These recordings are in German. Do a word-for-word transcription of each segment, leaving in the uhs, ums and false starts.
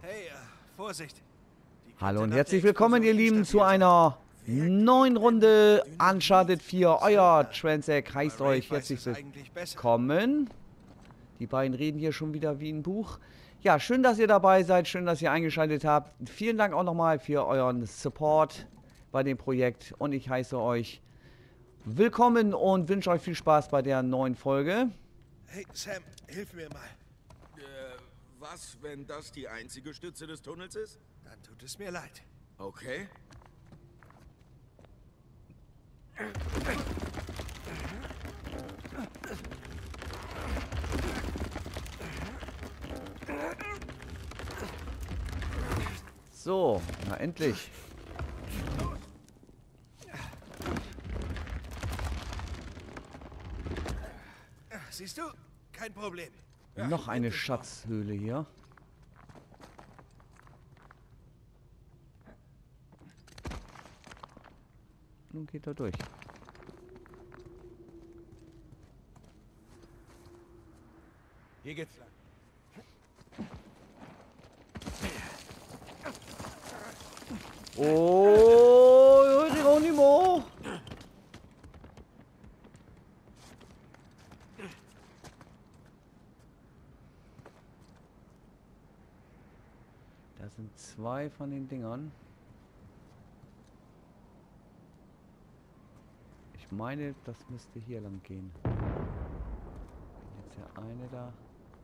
Hey, äh, Vorsicht. Hallo und herzlich willkommen, ihr Lieben, zu einer neuen Runde Uncharted vier. Euer Transec heißt euch herzlich willkommen. Die beiden reden hier schon wieder wie ein Buch. Ja, schön, dass ihr dabei seid, schön, dass ihr eingeschaltet habt. Vielen Dank auch nochmal für euren Support bei dem Projekt. Und ich heiße euch willkommen und wünsche euch viel Spaß bei der neuen Folge. Hey, Sam, hilf mir mal. Äh, was, wenn das die einzige Stütze des Tunnels ist? Dann tut es mir leid. Okay. So, na endlich. Siehst du? Kein Problem. Ja, Noch eine Schatzhöhle hier. Nun geht er durch. Hier geht's lang. Oh, Geronimo! Da sind zwei von den Dingern. Ich meine, das müsste hier lang gehen. Jetzt der eine da.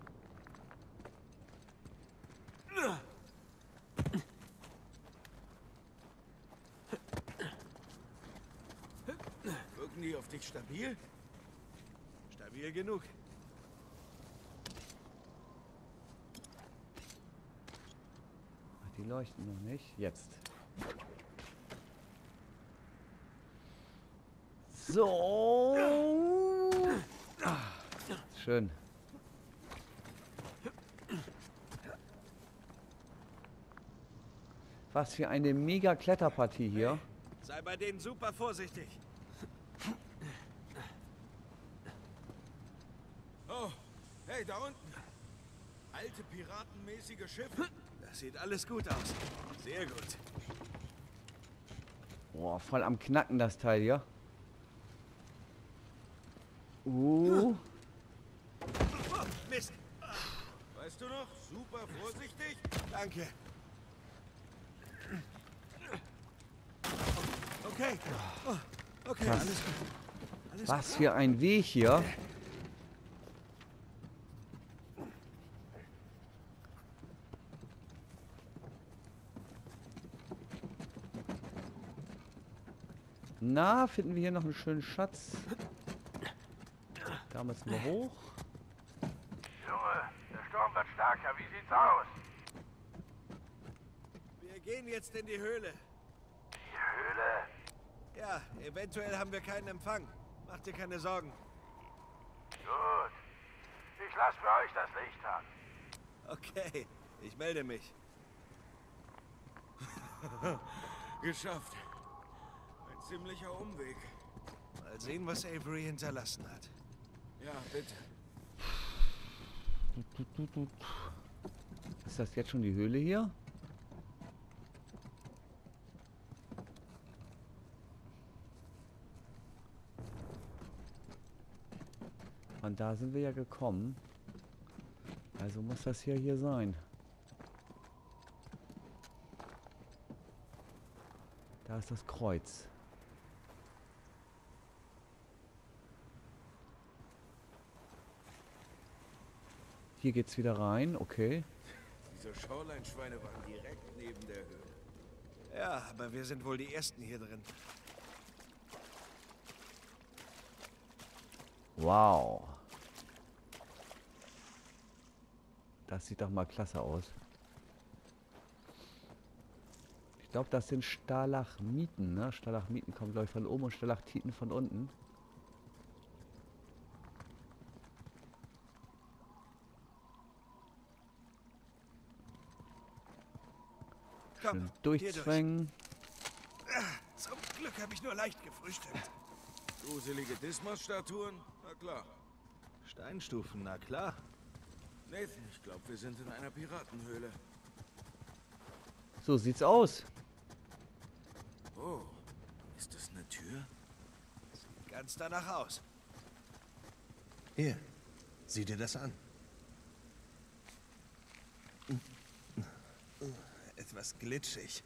Wirken die auf dich stabil? Stabil genug. Ach, die leuchten noch nicht. Jetzt. So. Ah, schön. Was für eine mega Kletterpartie hier. Sei bei denen super vorsichtig. Oh, hey, da unten. Alte piratenmäßige Schiffe. Das sieht alles gut aus. Sehr gut. Boah, voll am Knacken das Teil hier. Uh. Oh, Mist. Weißt du noch? Super vorsichtig. Danke. Okay. Oh, okay, Krass. alles gut. Alles Was für ein Weg hier. Na, finden wir hier noch einen schönen Schatz. Da müssen wir hoch. Junge, der Sturm wird stärker. Wie sieht's aus? Wir gehen jetzt in die Höhle. Die Höhle? Ja, eventuell haben wir keinen Empfang. Mach dir keine Sorgen. Gut. Ich lasse für euch das Licht an. Okay, ich melde mich. Geschafft. Ein ziemlicher Umweg. Mal sehen, was Avery hinterlassen hat. Ja, bitte. Ist das jetzt schon die Höhle hier? Und da sind wir ja gekommen. Also muss das ja hier sein. Da ist das Kreuz. Hier geht's wieder rein, okay. Diese Shoreline-Schweine waren direkt neben der Höhle. Ja, aber wir sind wohl die Ersten hier drin. Wow. Das sieht doch mal klasse aus. Ich glaube, das sind Stalagmiten, ne? Stalagmiten kommen, glaube ich, von oben und Stalaktiten von unten. Komm, Schön hier durchzwängen. durch. Zum Glück habe ich nur leicht gefrühstückt. Gruselige Dismas-Statuen? Na klar. Steinstufen, na klar. Nathan, ich glaube, wir sind in einer Piratenhöhle. So sieht's aus. Oh, ist das eine Tür? Sieht ganz danach aus. Hier, sieh dir das an. Etwas glitschig.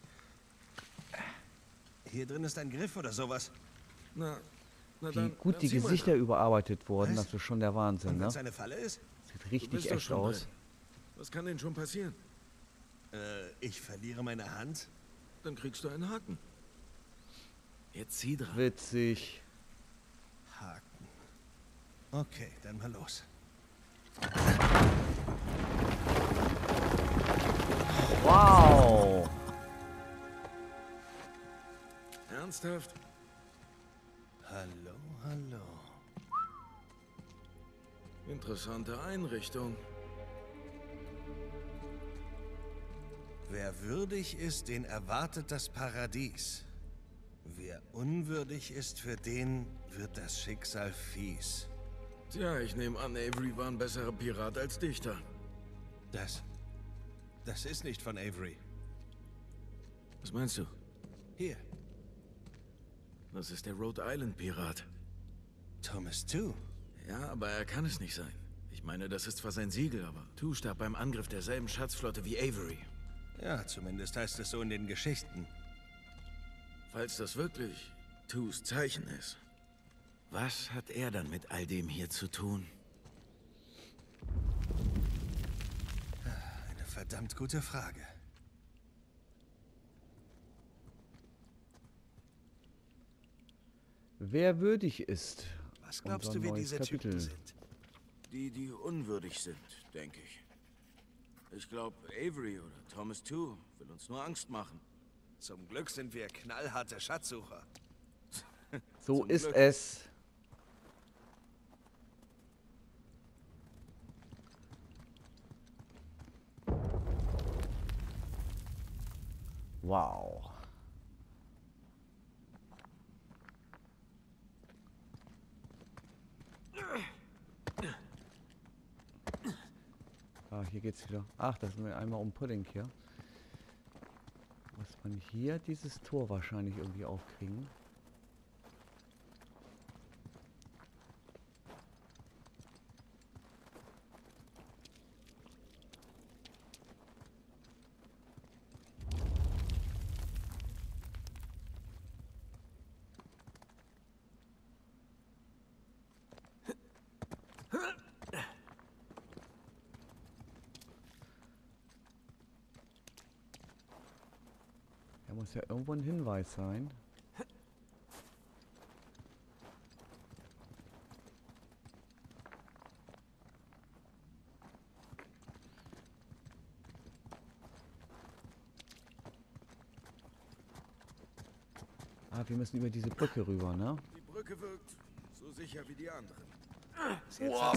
Hier drin ist ein Griff oder sowas. Na, na Wie dann, gut dann die sieh mal Gesichter nach. überarbeitet wurden, Was? das ist schon der Wahnsinn, Und wenn ne? es eine Falle ist? Sieht Du richtig bist doch echt schon aus. drin. Was kann denn schon passieren? Äh, ich verliere meine Hand? Dann kriegst du einen Haken. Jetzt zieh dran. Witzig. Haken. Okay, dann mal los. Wow. Ernsthaft? Hallo, hallo. Interessante Einrichtung. Wer würdig ist, den erwartet das Paradies. Wer unwürdig ist, für den wird das Schicksal fies. Tja, ich nehme an, Avery war ein besserer Pirat als Dichter. Das... Das ist nicht von Avery. Was meinst du? Hier, Das ist der Rhode Island Pirat. Thomas Tew. Ja, aber er kann es nicht sein. Ich meine, das ist zwar sein Siegel, aber Tew starb beim Angriff derselben Schatzflotte wie Avery. Ja, zumindest heißt es so in den Geschichten. Falls das wirklich Tews Zeichen ist, was hat er dann mit all dem hier zu tun? Eine verdammt gute Frage. Wer würdig ist. Was glaubst Unser du, wer neues diese Kapitel. Typen sind? Die, die unwürdig sind, denke ich. Ich glaube, Avery oder Thomas Tew will uns nur Angst machen. Zum Glück sind wir knallharte Schatzsucher. So Zum ist Glück. es. Wow. Ah, hier geht's wieder. Ach, das sind wir einmal um Pudding hier. Muss man hier dieses Tor wahrscheinlich irgendwie aufkriegen. Da muss ja irgendwo ein Hinweis sein. Ah, wir müssen über diese Brücke rüber, ne? Die Brücke wirkt so sicher wie die anderen. Wow.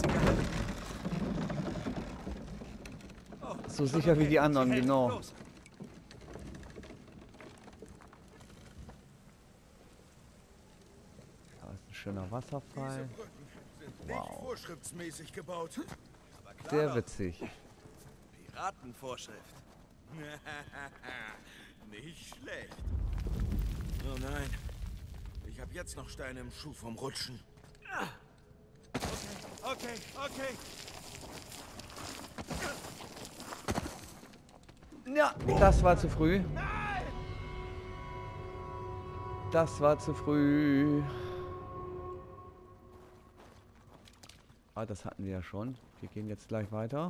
Oh, So schon sicher wie okay. die anderen, Sie hält. genau. Los. Da ist ein schöner Wasserfall. Diese Brücken sind Wow. nicht vorschriftsmäßig gebaut. Aber klar Sehr doch. witzig. Piratenvorschrift. Nicht schlecht. Oh nein. Ich habe jetzt noch Steine im Schuh vom Rutschen. Okay, okay. Ja, das war zu früh. Das war zu früh. Ah, das hatten wir ja schon. Wir gehen jetzt gleich weiter.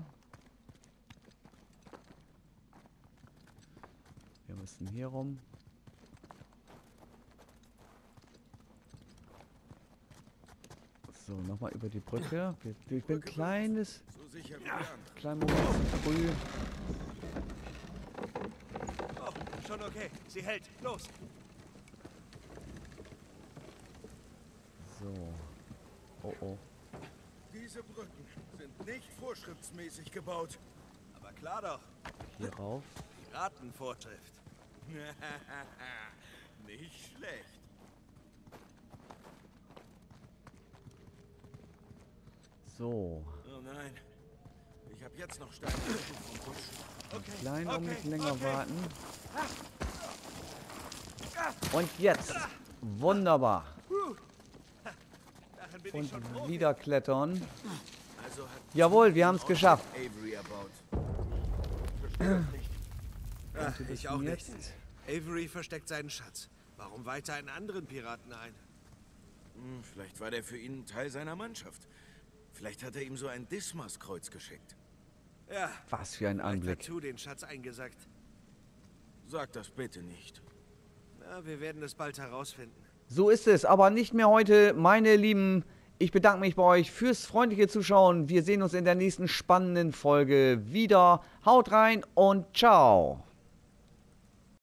Wir müssen hier rum. So, nochmal über die Brücke. Wir- Ich bin ein kleines, So sicher wie die anderen. kleinen Moment zu früh. Oh, schon okay. Sie hält. Los. So. Oh oh. Diese Brücken sind nicht vorschriftsmäßig gebaut. Aber klar doch. Hier rauf. Piratenvorschrift. Nicht schlecht. So. Oh nein. Ich habe Jetzt noch Steine. Einen kleinen Augenblick länger warten. Und jetzt. Wunderbar. Und wieder klettern. Also hat Jawohl, wir haben es geschafft. Avery erbaut. Ach, ich auch nicht. Jetzt. Avery versteckt seinen Schatz. Warum weiter einen anderen Piraten ein? Hm, vielleicht war der für ihn Teil seiner Mannschaft. Vielleicht hat er ihm so ein Dismas-Kreuz geschickt. Ja, Was für ein vielleicht Anblick. hat Tu den Schatz eingesackt. Sag das bitte nicht. Na, wir werden es bald herausfinden. So ist es, aber nicht mehr heute, meine Lieben. Ich bedanke mich bei euch fürs freundliche Zuschauen. Wir sehen uns in der nächsten spannenden Folge wieder. Haut rein und ciao.